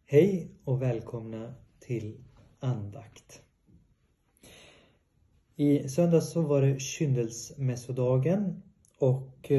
Hej och välkomna till andakt. I söndags så var det kyndelsmässodagen och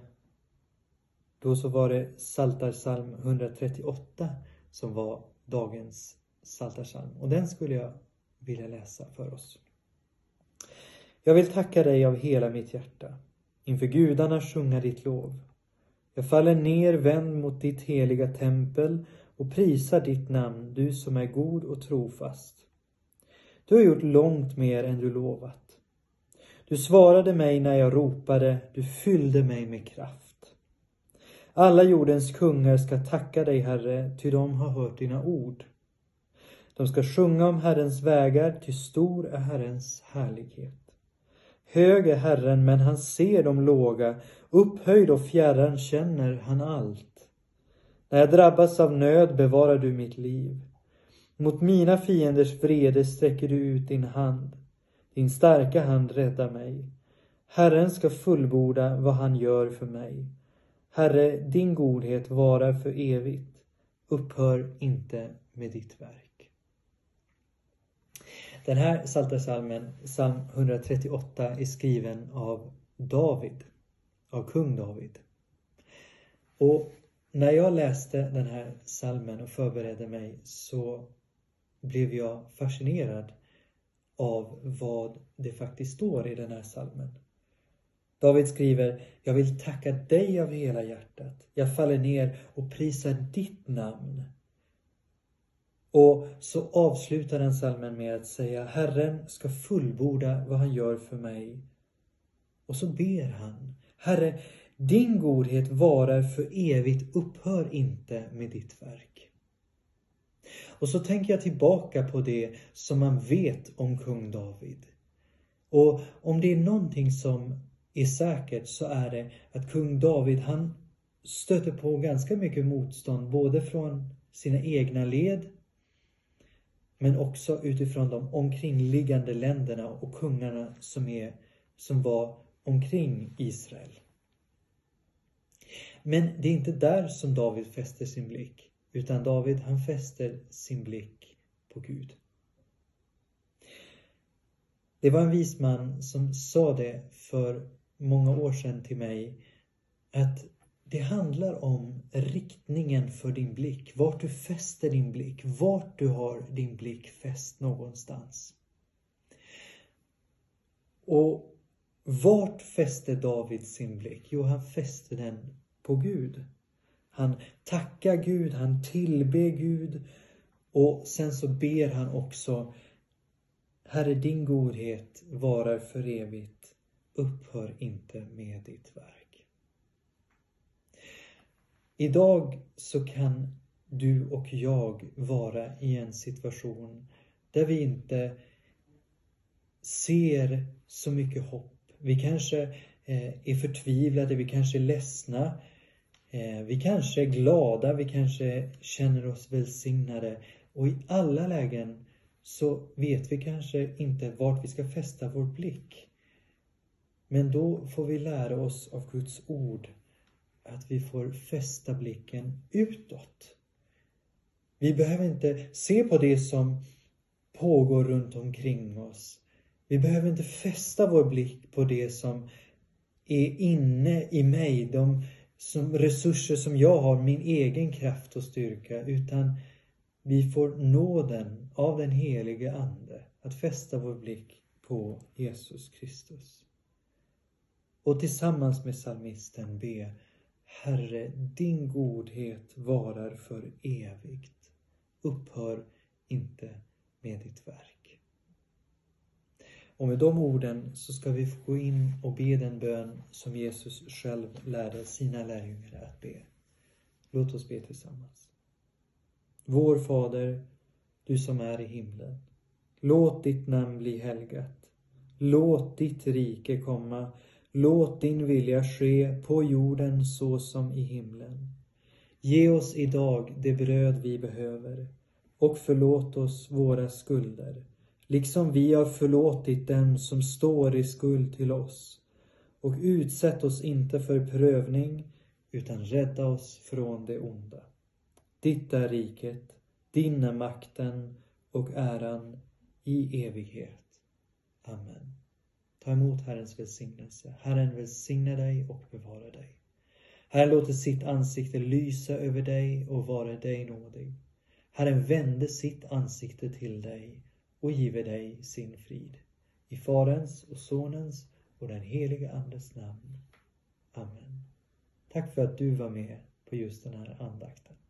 då så var det Psaltarpsalm 138 som var dagens psaltarpsalm. Och den skulle jag vilja läsa för oss. Jag vill tacka dig av hela mitt hjärta. Inför gudarna sjunga ditt lov. Jag faller ner vänd mot ditt heliga tempel och prisar ditt namn, du som är god och trofast. Du har gjort långt mer än du lovat. Du svarade mig när jag ropade, du fyllde mig med kraft. Alla jordens kungar ska tacka dig, Herre, ty de har hört dina ord. De ska sjunga om Herrens vägar, ty stor är Herrens härlighet. Hög är Herren, men han ser de låga, upphöjd och fjärran känner han allt. När jag drabbas av nöd bevarar du mitt liv. Mot mina fienders vrede sträcker du ut din hand. Din starka hand räddar mig. Herren ska fullborda vad han gör för mig. Herre, din godhet varar för evigt. Upphör inte med ditt verk. Den här psaltarpsalmen, psalm 138, är skriven av David, av kung David. Och när jag läste den här psalmen och förberedde mig så blev jag fascinerad av vad det faktiskt står i den här psalmen. David skriver, jag vill tacka dig av hela hjärtat. Jag faller ner och prisar ditt namn. Och så avslutar den psalmen med att säga, Herren ska fullborda vad han gör för mig. Och så ber han, Herre, din godhet varar för evigt, upphör inte med ditt verk. Och så tänker jag tillbaka på det som man vet om kung David. Och om det är någonting som är säkert så är det att kung David, han stöter på ganska mycket motstånd. Både från sina egna led men också utifrån de omkringliggande länderna och kungarna som var omkring Israel. Men det är inte där som David fäster sin blick. Utan David, han fäster sin blick på Gud. Det var en vis man som sa det för många år sedan till mig. Att det handlar om riktningen för din blick. Vart du fäster din blick. Vart du har din blick fäst någonstans. Och vart fäste David sin blick? Jo, han fäste den på Gud. Han tackar Gud, han tillber Gud och sen så ber han också, Herre, din godhet varar för evigt, upphör inte med ditt verk. Idag så kan du och jag vara i en situation där vi inte ser så mycket hopp. Vi kanske är förtvivlade, vi kanske är ledsna. Vi kanske är glada, vi kanske känner oss välsignade. Och i alla lägen så vet vi kanske inte vart vi ska fästa vår blick. Men då får vi lära oss av Guds ord att vi får fästa blicken utåt. Vi behöver inte se på det som pågår runt omkring oss. Vi behöver inte fästa vår blick på det som är inne i mig. Som resurser som jag har, min egen kraft och styrka, utan vi får nåden av den helige ande att fästa vår blick på Jesus Kristus. Och tillsammans med psalmisten be, Herre, din godhet varar för evigt. Upphör inte med ditt verk. Och med de orden så ska vi få gå in och be den bön som Jesus själv lärde sina lärjungar att be. Låt oss be tillsammans. Vår Fader, du som är i himlen. Låt ditt namn bli helgat. Låt ditt rike komma. Låt din vilja ske på jorden så som i himlen. Ge oss idag det bröd vi behöver. Och förlåt oss våra skulder. Liksom vi har förlåtit dem som står i skuld till oss. Och utsätt oss inte för prövning, utan rädda oss från det onda. Ditt är riket, Din är makten och äran i evighet. Amen. Ta emot Herrens välsignelse. Herren välsigna dig och bevara dig. Herren låter sitt ansikte lysa över dig och vara dig nådig. Herren vände sitt ansikte till dig och giver dig sin frid. I Faderns och Sonens och den heliga Andes namn. Amen. Tack för att du var med på just den här andakten.